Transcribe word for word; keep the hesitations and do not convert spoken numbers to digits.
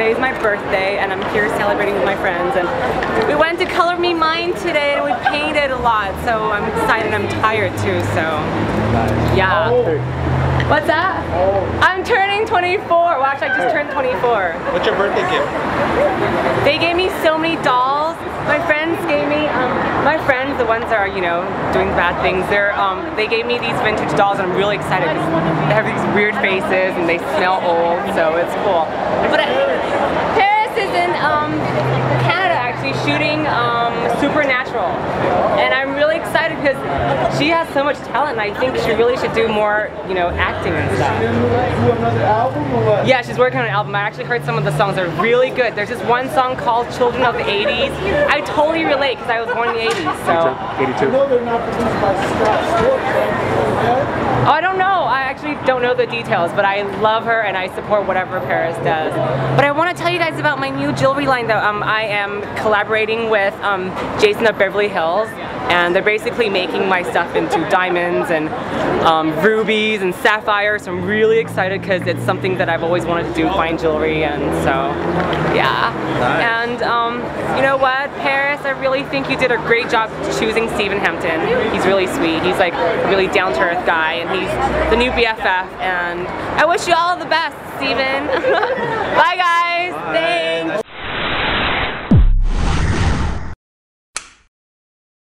today's my birthday and I'm here celebrating with my friends, and we went to Color Me Mine today and we painted a lot, so I'm excited. I'm tired too, so yeah. What's that? I'm turning twenty-four. Well, actually, I just turned twenty-four. What's your birthday gift? They gave me so many dolls. My friends gave me, um, my friends, the ones that are, you know, doing bad things, they're, um, they gave me these vintage dolls, and I'm really excited because they have these weird faces and they smell old, so it's cool. But uh, Paris is in um, Canada actually shooting um, Supernatural, and I'm really excited because she has so much talent, and I think she really should do more, you know, acting and stuff. Yeah, she's working on an album. I actually heard some of the songs are really good. There's this one song called Children of the eighties. I totally relate because I was born in the eighties, so. eighty-two. Oh, I don't know. I actually don't know the details, but I love her and I support whatever Paris does. But I want to tell you guys about my new jewelry line though. Um, I am collaborating with um, Jason of Beverly Hills, and they're basically making my stuff into diamonds and um, rubies and sapphires, so I'm really excited because it's something that I've always wanted to do, fine jewelry, and so yeah. Nice. And um, you know what, Paris, I really think you did a great job choosing Stephen Hampton. He's really sweet. He's like a really down-to-earth guy, and he's the new B F F, and I wish you all the best, Stephen. Bye guys. Bye. Thanks.